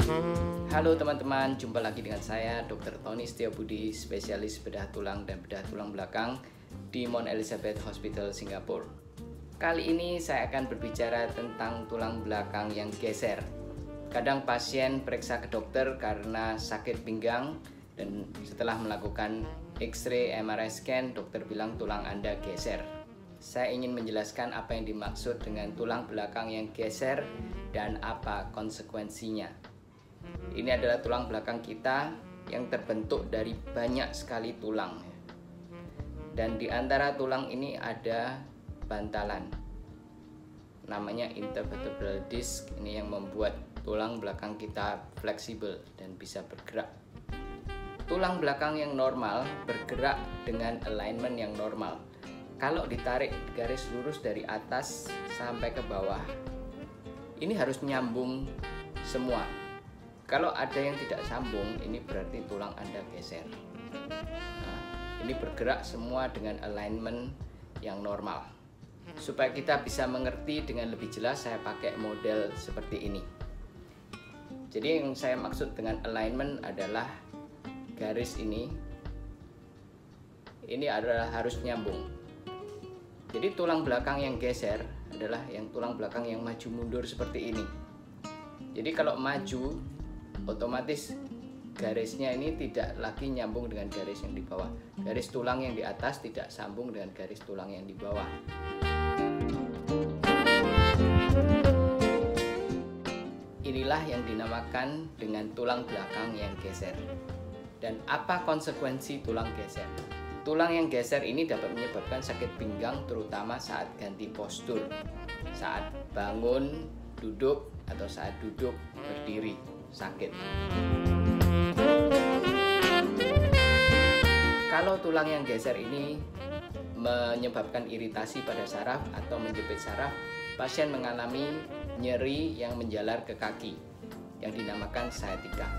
Halo teman-teman, jumpa lagi dengan saya Dr. Tony Setiabudi, spesialis bedah tulang dan bedah tulang belakang di Mount Elizabeth Hospital, Singapura. Kali ini saya akan berbicara tentang tulang belakang yang geser. Kadang pasien periksa ke dokter karena sakit pinggang dan setelah melakukan X-ray, MRI scan, dokter bilang tulang Anda geser. Saya ingin menjelaskan apa yang dimaksud dengan tulang belakang yang geser dan apa konsekuensinya. Ini adalah tulang belakang kita yang terbentuk dari banyak sekali tulang. Dan di antara tulang ini ada bantalan. Namanya intervertebral disc. Ini yang membuat tulang belakang kita fleksibel dan bisa bergerak. Tulang belakang yang normal bergerak dengan alignment yang normal. Kalau ditarik garis lurus dari atas sampai ke bawah, ini harus nyambung semua. Kalau ada yang tidak sambung, ini berarti tulang Anda geser. Nah, ini bergerak semua dengan alignment yang normal. Supaya kita bisa mengerti dengan lebih jelas, saya pakai model seperti ini. Jadi yang saya maksud dengan alignment adalah garis ini adalah harus nyambung. Jadi tulang belakang yang geser adalah yang tulang belakang yang maju mundur seperti ini. Jadi kalau maju, otomatis garisnya ini tidak lagi nyambung dengan garis yang di bawah. Garis tulang yang di atas tidak sambung dengan garis tulang yang di bawah. Inilah yang dinamakan dengan tulang belakang yang geser. Dan apa konsekuensi tulang geser? Tulang yang geser ini dapat menyebabkan sakit pinggang, terutama saat ganti postur, saat bangun, duduk, atau saat duduk, berdiri. Sakit. Kalau tulang yang geser ini menyebabkan iritasi pada saraf atau menjepit saraf, pasien mengalami nyeri yang menjalar ke kaki yang dinamakan sciatica.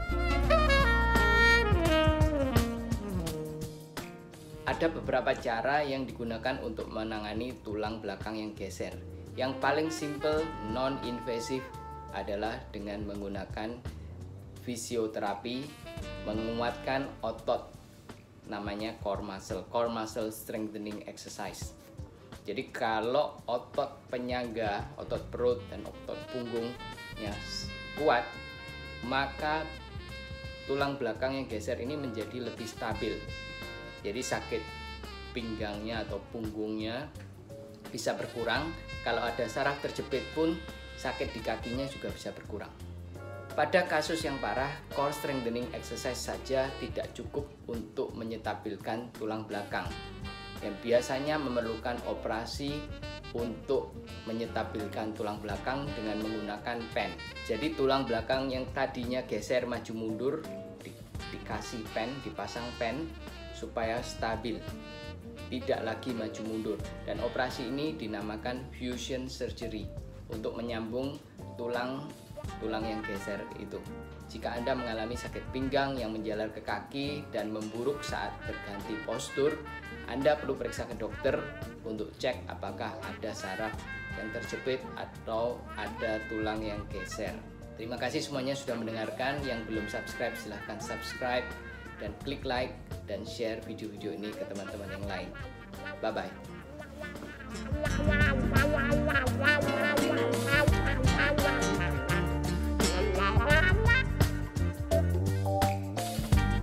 Ada beberapa cara yang digunakan untuk menangani tulang belakang yang geser. Yang paling simple, non-invasif adalah dengan menggunakan fisioterapi, menguatkan otot, namanya core muscle strengthening exercise. Jadi kalau otot penyangga, otot perut dan otot punggungnya kuat, maka tulang belakang yang geser ini menjadi lebih stabil. Jadi sakit pinggangnya atau punggungnya bisa berkurang. Kalau ada saraf terjepit pun sakit di kakinya juga bisa berkurang. Pada kasus yang parah, core strengthening exercise saja tidak cukup untuk menyetabilkan tulang belakang. Yang biasanya memerlukan operasi untuk menyetabilkan tulang belakang dengan menggunakan pen. Jadi tulang belakang yang tadinya geser maju mundur dikasih pen, dipasang pen supaya stabil, tidak lagi maju mundur. Dan operasi ini dinamakan fusion surgery untuk menyambung tulang yang geser itu. Jika Anda mengalami sakit pinggang yang menjalar ke kaki dan memburuk saat berganti postur, Anda perlu periksa ke dokter untuk cek apakah ada saraf yang terjepit atau ada tulang yang geser. Terima kasih semuanya sudah mendengarkan. Yang belum subscribe silahkan subscribe dan klik like dan share video-video ini ke teman-teman yang lain. Bye-bye.